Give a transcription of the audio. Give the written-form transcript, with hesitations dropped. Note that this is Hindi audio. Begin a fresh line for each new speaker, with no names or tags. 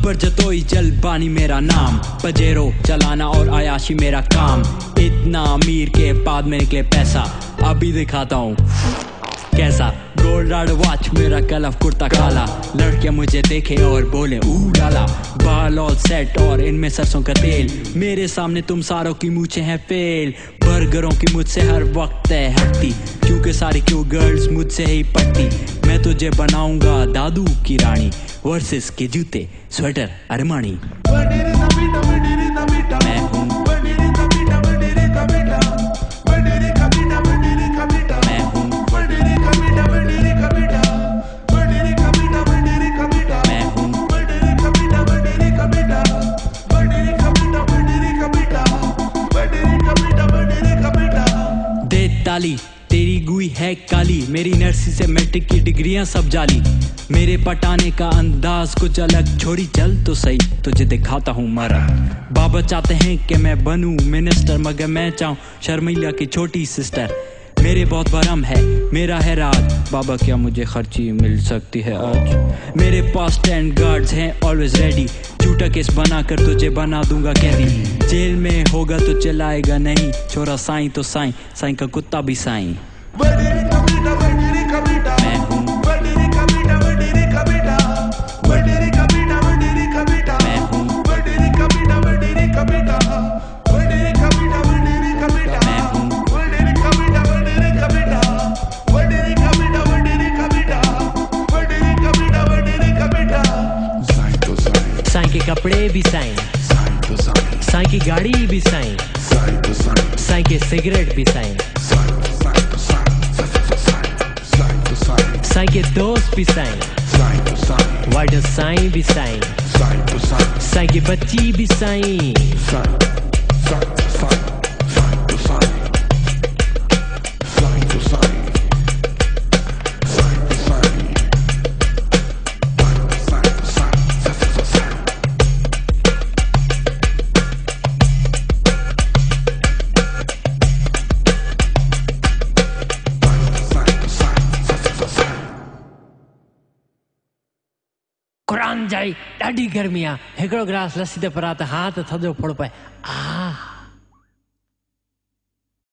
ऊपर जतोई जलबानी मेरा नाम, पजेरो चलाना और आयाशी मेरा काम। इतना अमीर के बाद में निकले पैसा, अभी दिखाता हूँ कैसा। गोल्ड राड वॉच मेरा कलफ कुर्ता काला, लड़के मुझे देखे और बोले ऊ लाला। बाल ऑल सेट और इनमें सरसों का तेल, मेरे सामने तुम सारों की मूछें हैं फेल। बर्गरों की मुझसे हर वक्त है हटती, क्योंकि सारी क्यों गर्ल्स मुझसे ही पटती। मैं तुझे बनाऊंगा दादू की रानी, वर्सेस के जूते स्वेटर अरमानी। मैं हूँ ताली, तेरी गुई है काली, मेरी नर्सी से मैट्रिक की डिग्रियां सब जाली। मेरे पटाने का अंदाज कुछ अलग, छोरी चल तो सही तुझे दिखाता हूँ मरद। बाबा चाहते हैं कि मैं बनूं मिनिस्टर, मगर मैं चाहूँ शर्मिला की छोटी सिस्टर। मेरे बहुत भरम है, मेरा है राज, बाबा क्या मुझे खर्ची मिल सकती है आज। मेरे पास 10 गार्ड्स हैं ऑलवेज रेडी, झूठा केस बनाकर तुझे बना दूंगा कैदी। जेल में होगा तो चलाएगा नहीं, छोरा साईं तो साईं, साईं का कुत्ता भी साईं। मैं हूँ साईं के कपड़े भी साईं, साईं की गाड़ी भी साईं, साईं के सिगरेट भी साईं, साईं के दोस्त भी साईं, वाइडर साईं भी साईं, साईं की बच्ची भी साईं। क़ुरान जाई ॾाढी गर्मी आहे, हिकिड़ो गिलास लस्सी ते परा त हाथ थधो फोड़ पए।